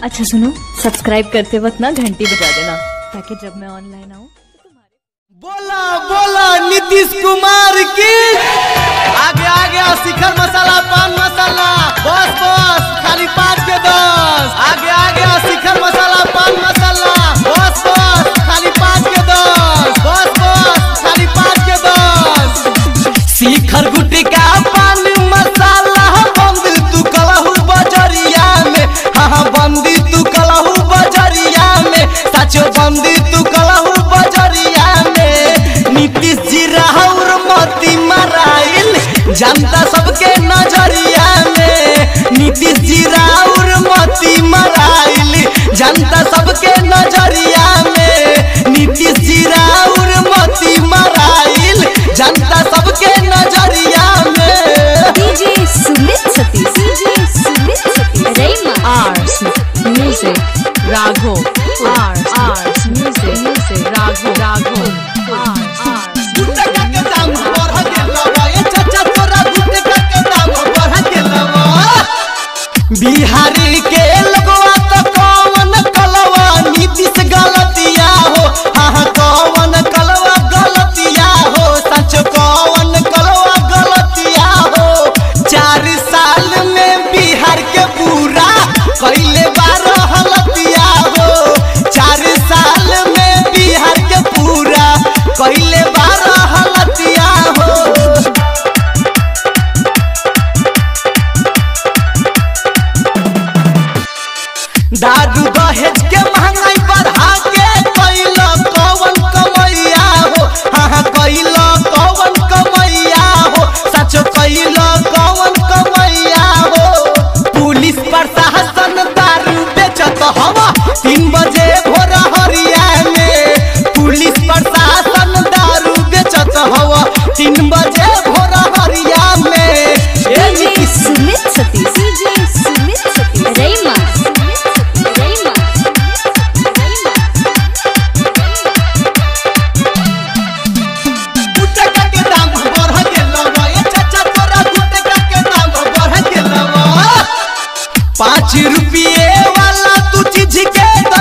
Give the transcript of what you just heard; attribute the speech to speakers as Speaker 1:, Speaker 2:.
Speaker 1: अच्छा सुनो, सब्सक्राइब करते वक्त ना घंटी बजा देना ताकि जब मैं ऑनलाइन आऊँ।
Speaker 2: बोला बोला नीतीश कुमार की। आगे आगे शिखर मसाला पान मसाला बस बस खाली 5 के 10। आगे आगे शिखर मसाला पान मसाला बस बस खाली 5 के 10। बस बस खाली 5 के 10। शिखर गुटिका पान मसाला बंदी तू कलहू बजरिया में। हाँ बंदी तू कलहू बजरिया में। सचो बंदी तू कलहू बजरिया में। नीतीश जी राहुल मोती मराइल जनता सबके नजरिया में। नीतीश जी राहुल मोती मराइल जनता सबके नजरिया में। नीतीश जी राहुल मोती मराइल जनता सबके नजरिया में।
Speaker 1: DJ Sumit Satish, DJ Sumit Satish, Rema arts music Ragho, arts music Ragho, Ragho
Speaker 2: gutka के दाम बढ़ा देलवा ए चाचा तोरा गुटका के दाम बढ़ा देलवा। बिहारी के लगवा तो कौन कलवा नीतीश गलतिया हो। हाँ कौन कलवा गलतिया हो। सच कौन कलवा गलतिया हो। 4 साल में बिहार के पूरा कैले बार हलतिया हो। 4 साल में बिहार के पूरा कैले बार हलतिया हो। दारू दहेज के महंगाई बढ़ा के कैल कौन कमैया हो। हाँ कैल कौन कमैया हो। सच कैल कौन कमैया हो। पुलिस प्रशासन दारू बेचत हवा 3 बजे भोर हरिया में। पुलिस प्रशासन दारू बेचत हवा 3 बजे भोर हरिया में।
Speaker 1: डीजे सुमित सतीश, डीजे सुमित सतीश, रेमा
Speaker 2: गुटका के दाम बढ़ा देलवा ए चाचा तोरा गुटका के दाम बढ़ा देलवा। 5 रुपये वाला तू चीज के